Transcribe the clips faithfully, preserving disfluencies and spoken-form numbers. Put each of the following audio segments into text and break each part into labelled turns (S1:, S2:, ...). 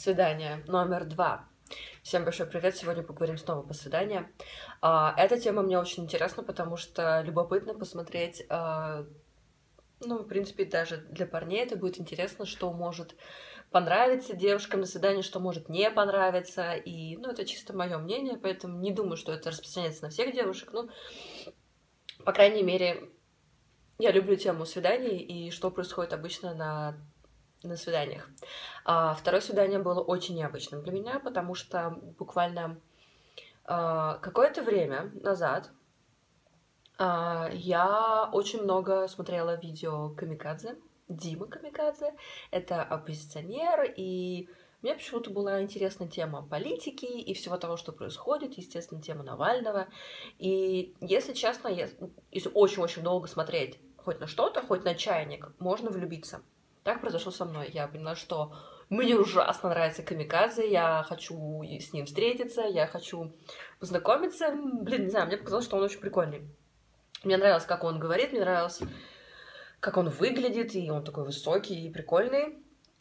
S1: Свидание номер два. Всем большой привет! Сегодня поговорим снова по свиданию. А, эта тема мне очень интересна, потому что любопытно посмотреть, а, ну, в принципе, даже для парней это будет интересно, что может понравиться девушкам на свидании, что может не понравиться. И, ну, это чисто мое мнение, поэтому не думаю, что это распространяется на всех девушек. Ну, по крайней мере, я люблю тему свиданий и что происходит обычно на на свиданиях. А, второе свидание было очень необычным для меня, потому что буквально а, какое-то время назад а, я очень много смотрела видео Камикадзе, Димы Камикадзе. Это оппозиционер, и мне почему-то была интересна тема политики и всего того, что происходит, естественно, тема Навального. И, если честно, если очень-очень долго смотреть хоть на что-то, хоть на чайник, можно влюбиться. Так произошло со мной. Я поняла, что мне ужасно нравится Камикадзе, я хочу с ним встретиться, я хочу познакомиться. Блин, не знаю, мне показалось, что он очень прикольный. Мне нравилось, как он говорит, мне нравилось, как он выглядит, и он такой высокий и прикольный.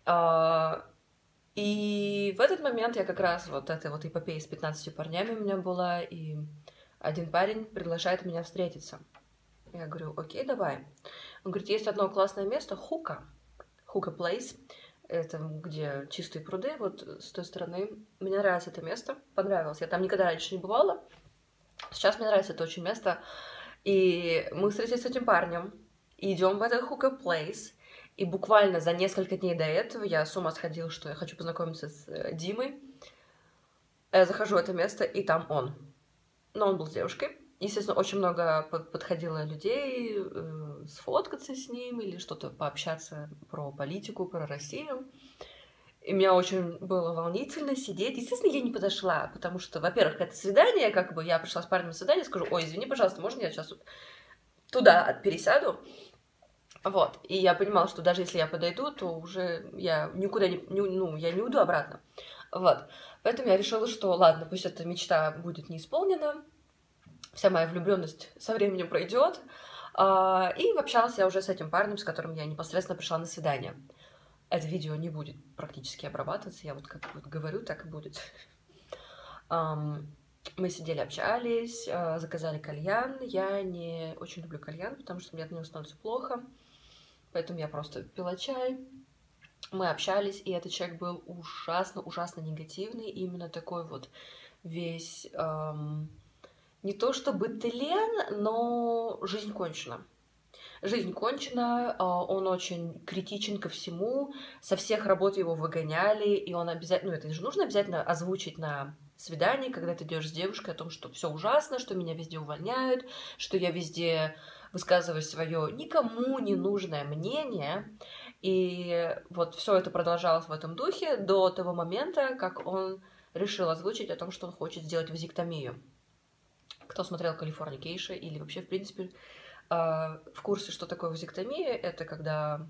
S1: И в этот момент я как раз вот этой вот эпопеей с пятнадцатью парнями у меня была, и один парень приглашает меня встретиться. Я говорю, окей, давай. Он говорит, есть одно классное место, Хука. Хука Плейс, это где чистые пруды, вот с той стороны. Мне нравится это место, понравилось. Я там никогда раньше не бывала. Сейчас мне нравится это очень место. И мы встретились с этим парнем, идем в этот Хука Плейс. И буквально за несколько дней до этого я с ума сходила, что я хочу познакомиться с Димой. Я захожу в это место, и там он. Но он был с девушкой. Естественно, очень много подходило людей э, сфоткаться с ним или что-то пообщаться про политику, про Россию. И мне очень было волнительно сидеть. Естественно, я не подошла, потому что, во-первых, это свидание, как бы я пришла с парнем на свидание, скажу, ой, извини, пожалуйста, можно я сейчас туда пересяду? Вот. И я понимала, что даже если я подойду, то уже я никуда не, не ну, я не уйду обратно. Вот. Поэтому я решила, что ладно, пусть эта мечта будет не исполнена. Вся моя влюбленность со временем пройдет. И общалась я уже с этим парнем, с которым я непосредственно пришла на свидание. Это видео не будет практически обрабатываться, я вот как вот говорю, так и будет. Мы сидели, общались, заказали кальян. Я не очень люблю кальян, потому что мне от него становится плохо. Поэтому я просто пила чай. Мы общались, и этот человек был ужасно-ужасно негативный. Именно такой вот весь... Не то чтобы тлен, но жизнь кончена. Жизнь кончена, он очень критичен ко всему, со всех работ его выгоняли, и он обязательно, ну это же нужно обязательно озвучить на свидании, когда ты идешь с девушкой, о том, что все ужасно, что меня везде увольняют, что я везде высказываю свое никому не нужное мнение. И вот все это продолжалось в этом духе до того момента, как он решил озвучить о том, что он хочет сделать вазэктомию. Кто смотрел «Калифорникейшн» или вообще, в принципе, в курсе, что такое вазэктомия, это когда...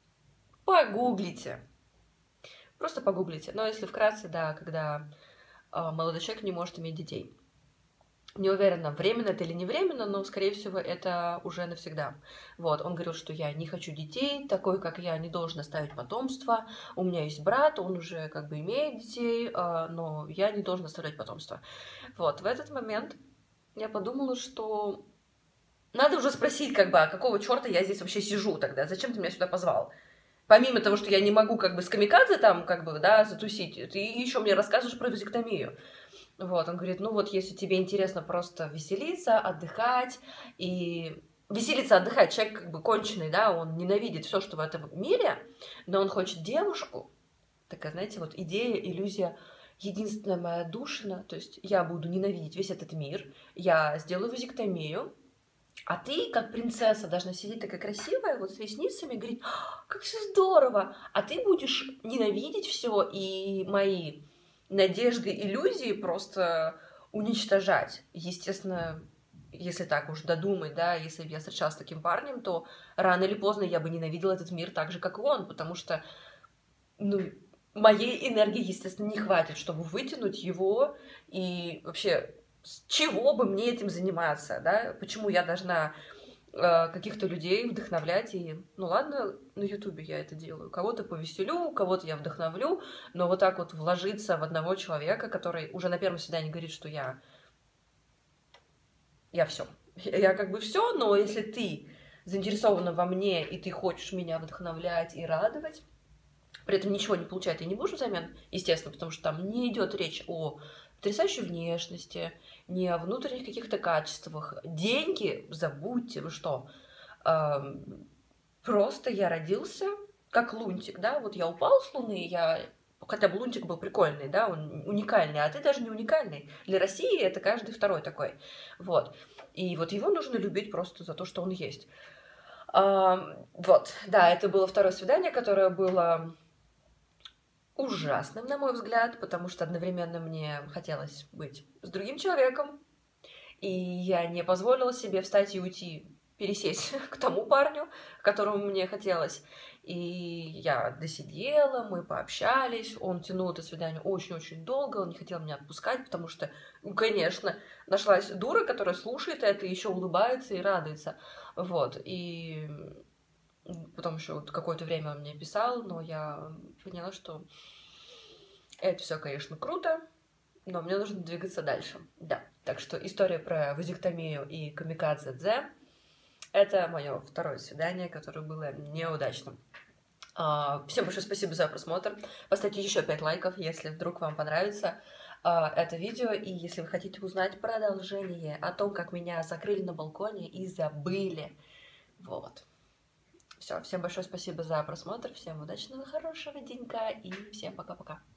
S1: Погуглите. Просто погуглите. Но если вкратце, да, когда молодой человек не может иметь детей. Не уверена, временно это или не временно, но, скорее всего, это уже навсегда. Вот, он говорил, что я не хочу детей, такой, как я, не должен оставить потомство. У меня есть брат, он уже как бы имеет детей, но я не должен оставлять потомство. Вот, в этот момент... Я подумала, что надо уже спросить, как бы, а какого черта я здесь вообще сижу тогда? Зачем ты меня сюда позвал? Помимо того, что я не могу как бы с Камикадзе там, как бы, да, затусить, ты еще мне рассказываешь про вазэктомию. Вот, он говорит, ну вот, если тебе интересно просто веселиться, отдыхать и... Веселиться, отдыхать, человек как бы конченый, да, он ненавидит все, что в этом мире, но он хочет девушку. Такая, знаете, вот идея, иллюзия... Единственная моя душина, то есть я буду ненавидеть весь этот мир, я сделаю вазэктомию, а ты, как принцесса, должна сидеть такая красивая, вот с ресницами, и говорить, как все здорово, а ты будешь ненавидеть все и мои надежды, иллюзии просто уничтожать. Естественно, если так уж додумать, да, если бы я встречалась с таким парнем, то рано или поздно я бы ненавидела этот мир так же, как и он, потому что, ну... Моей энергии, естественно, не хватит, чтобы вытянуть его, и вообще, с чего бы мне этим заниматься, да? Почему я должна э, каких-то людей вдохновлять. И, ну ладно, на Ютубе я это делаю. Кого-то повеселю, кого-то я вдохновлю, но вот так вот вложиться в одного человека, который уже на первом свидании говорит, что я... Я все. Я как бы все, но если ты заинтересована во мне, и ты хочешь меня вдохновлять и радовать, при этом ничего не получает и не будешь взамен, естественно, потому что там не идет речь о потрясающей внешности, не о внутренних каких-то качествах. Деньги забудьте, вы что? Эм, Просто я родился как лунтик, да, вот я упал с Луны, я... Хотя бы лунтик был прикольный, да, он уникальный, а ты даже не уникальный. Для России это каждый второй такой. Вот. И вот его нужно любить просто за то, что он есть. А, вот, да, это было второе свидание, которое было ужасным, на мой взгляд, потому что одновременно мне хотелось быть с другим человеком, и я не позволила себе встать и уйти, пересесть к тому парню, которому мне хотелось. И я досидела, мы пообщались, он тянул это свидание очень-очень долго, он не хотел меня отпускать, потому что, ну, конечно, нашлась дура, которая слушает это, еще улыбается и радуется. Вот, и потом еще вот какое-то время он мне писал, но я поняла, что это все, конечно, круто, но мне нужно двигаться дальше. Да, так что история про вазектомию и камикадзе Дзе — это мое второе свидание, которое было неудачным. А, Всем большое спасибо за просмотр. Поставьте еще пять лайков, если вдруг вам понравится а, это видео. И если вы хотите узнать продолжение о том, как меня закрыли на балконе и забыли. Вот. Все, всем большое спасибо за просмотр. Всем удачного, хорошего денька и всем пока-пока.